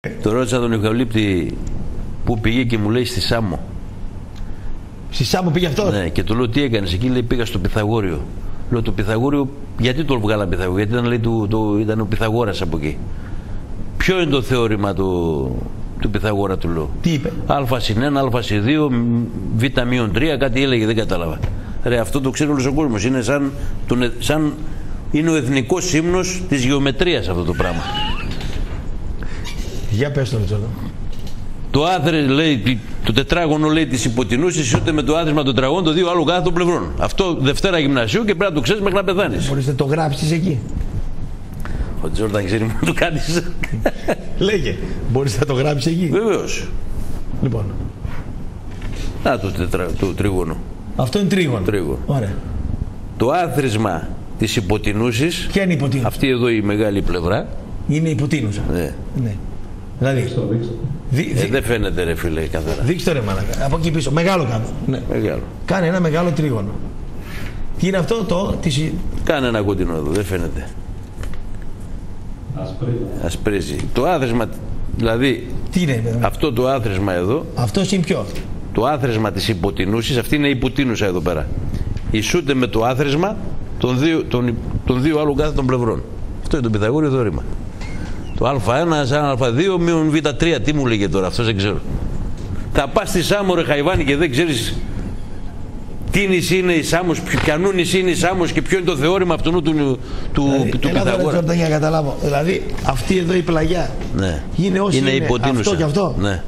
Το ρώτησα τον Ιωκαλύπτη που πήγε και μου λέει στη Σάμο. Στη Σάμο πήγε αυτό? Ναι, και του λέω τι έκανες εκεί, λέει πήγα στο Πυθαγόριο. Λέω το Πυθαγόριο, γιατί το βγάλα Πυθαγόριο, γιατί ήταν, λέει, ήταν ο Πυθαγόρας από εκεί. Ποιο είναι το θεώρημα του Πυθαγόρα, του λέω. Τι είπε? Α συν 1, α συν 2, β μείον 3, κάτι έλεγε, δεν κατάλαβα. Ρε, αυτό το ξέρει όλος ο κόσμος. Είναι σαν είναι ο εθνικός ύμνος της γεωμετρίας αυτό το πράγμα. Για πες το Τζόρνταν. Το άθρες, λέει, το τετράγωνο, λέει, της υποτινούσης ισούται με το άθροισμα των τετραγώνων των δύο άλλων κάθετων πλευρών. Αυτό Δευτέρα γυμνασίου και πρέπει να το ξέρεις μέχρι να πεθάνεις. Μπορείς να το γράψεις εκεί? Ο Τζόρνταν ξέρει να το κάνεις. Λέγε, μπορείς να το γράψεις εκεί? Βεβαίως. Λοιπόν. Να το τρίγωνο. Αυτό είναι τρίγωνο. Ωραία. Το άθροισμα της υποτινούσης. Ποια είναι η υποτίνουσα? Αυτή εδώ η μεγάλη πλευρά. Είναι η υποτίνουσα. Ναι. Ναι. Δηλαδή. Δεν φαίνεται, ρε φίλε, καθαρά. Δείξτε το, ρε μαλάκα. Από εκεί πίσω. Μεγάλο κάνω. Ναι. Μεγάλο. Κάνε ένα μεγάλο τρίγωνο. Τι είναι αυτό το. Κάνε ένα κοντινό εδώ, δεν φαίνεται. Ασπρίζει. Το άθροισμα, δηλαδή. Τι είναι, αυτό το άθροισμα εδώ. Αυτό είναι ποιο? Το άθροισμα της υποτινούσης, αυτή είναι η υποτίνουσα εδώ πέρα. Ισούται με το άθροισμα των δύο άλλων κάθετων πλευρών. Αυτό είναι το Πυθαγόριο θεώρημα. Το α1 σαν α2 μείον β3. Τι μου λέγε τώρα, αυτό δεν ξέρω. Θα πας στη Σάμο, ρε Χαϊβάνη, και δεν ξέρεις τι νησί είναι η Σάμος, ποιανού νησί είναι η Σάμος και ποιο είναι το θεώρημα αυτού του Πυθαγόρα. Έλα για να καταλάβω. Δηλαδή αυτή εδώ η πλαγιά, ναι, είναι όσοι είναι υποτίνουσα. Αυτό και αυτό. Ναι.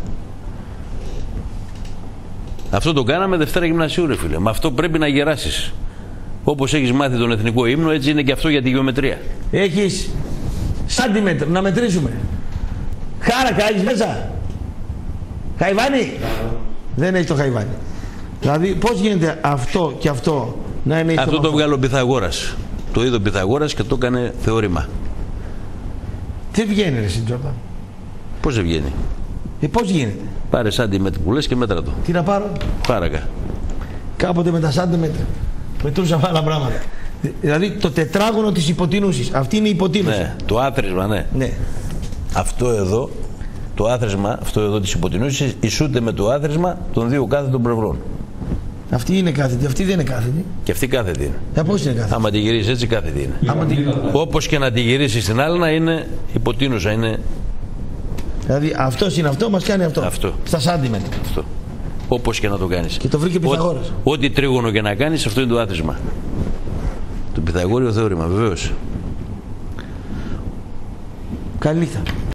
Αυτό το κάναμε Δευτέρα γυμνασίου, ρε φίλε. Με αυτό πρέπει να γεράσεις. Όπως έχεις μάθει τον εθνικό ύμνο, έτσι είναι και αυτό για τη γεωμετρία. Έχεις σαντιμέτρο, να μετρήσουμε. Χάρακα έχεις μέσα? Χαϊβάνι? Δεν έχει το Χαϊβάνι. Δηλαδή πώς γίνεται αυτό και αυτό να είναι? Αυτό το βγάλω ο Πυθαγόρας. Το είδε ο Πυθαγόρας και το έκανε θεώρημα. Δεν βγαίνει, ρε Τζόρνταν. Πώς δεν βγαίνει? Πώς γίνεται? Πάρε σαντιμέτρο που λες και μέτρα το. Τι να πάρω? Χάρακα. Κάποτε με τα σαντιμέτρα μετρούσαμε άλλα πράγματα. Δηλαδή το τετράγωνο της υποτινούσης. Αυτή είναι η υποτίνουσα. Ναι, το άθροισμα, ναι. Ναι. Αυτό εδώ, το άθροισμα, αυτό εδώ της υποτινούσης ισούται με το άθροισμα των δύο κάθετων πλευρών. Αυτή είναι κάθετη, αυτή δεν είναι κάθετη. Και αυτή κάθετη είναι. Πώς είναι κάθετη? Άμα τη γυρίσεις έτσι κάθετη είναι. Όπως και να τη γυρίσεις στην άλλη να είναι υποτίνουσα, είναι. Δηλαδή αυτός είναι αυτό, μας κάνει αυτό. Στα σαντιμέτρα. Αυτό. Όπως και να το κάνεις. Και το βρήκε Πυθαγόρας. Ό,τι τρίγωνο και να κάνεις, αυτό είναι το άθροισμα. Το Πυθαγόριο θεώρημα, βεβαίως. Καλή νύχτα.